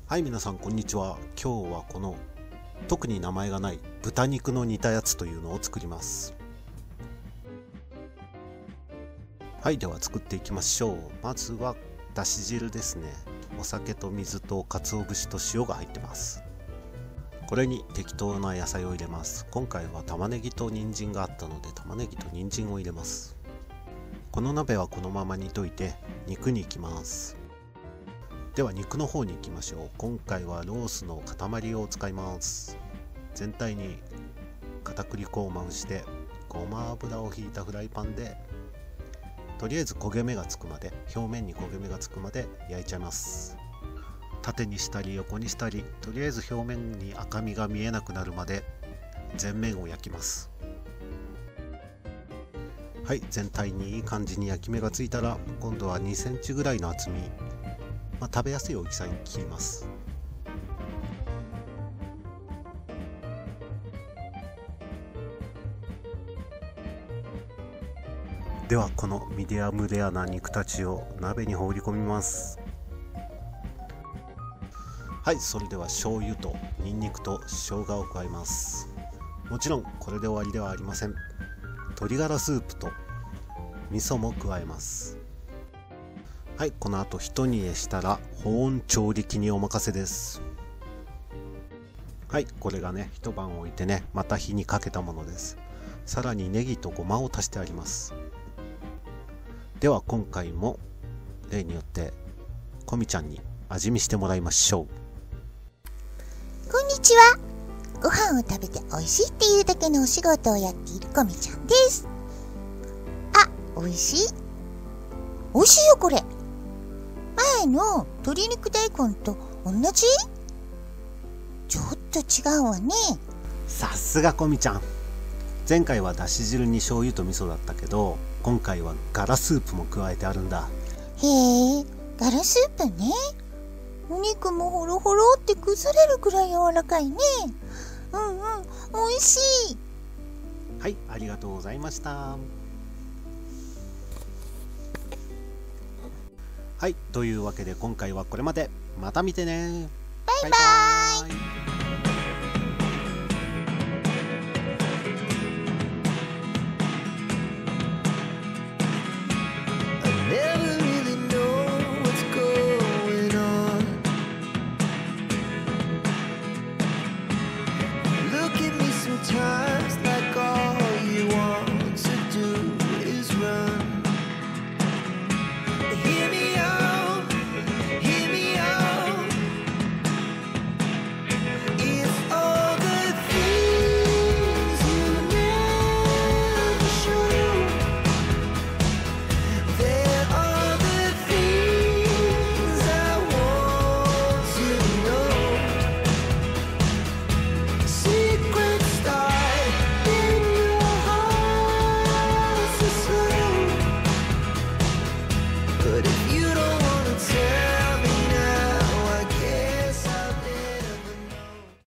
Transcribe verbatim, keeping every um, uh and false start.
はい、皆さんこんにちは。今日はこの特に名前がない豚肉の煮たやつというのを作ります。はい、では作っていきましょう。まずはだし汁ですね。お酒と水と鰹節と塩が入ってます。これに適当な野菜を入れます。今回は玉ねぎと人参があったので玉ねぎと人参を入れます。この鍋はこのまま煮といて肉に行きます。では肉の方に行きましょう。今回はロースの塊を使います。全体に片栗粉をまぶしてごま油をひいたフライパンでとりあえず焦げ目がつくまで表面に焦げ目がつくまで焼いちゃいます。縦にしたり横にしたりとりあえず表面に赤みが見えなくなるまで全面を焼きます。はい、全体にいい感じに焼き目がついたら今度はにセンチぐらいの厚み、まあ、食べやすい大きさに切ります。ではこのミディアムレアな肉たちを鍋に放り込みます。はい、それでは醤油とニンニクと生姜を加えます。もちろんこれで終わりではありません。鶏ガラスープと味噌も加えます。はい、この後一煮えしたら保温調理器にお任せです。はい、これがね一晩置いてねまた火にかけたものです。さらにネギとごまを足してあります。では今回も例によってこみちゃんに味見してもらいましょう。 こんにちは。ご飯を食べて美味しいっていうだけのお仕事をやっているこみちゃんです。あ、美味しい。美味しいよこれ。前の鶏肉大根と同じ？ちょっと違うわね。 さすがこみちゃん。前回はだし汁に醤油と味噌だったけど今回はガラスープも加えてあるんだ。 へえ、ガラスープね。お肉もホロホロって崩れるくらい柔らかいね。うんうん、美味しい。 はい、ありがとうございました。はい、というわけで今回はこれまで。また見てね。 バイバイ。 バイバイ。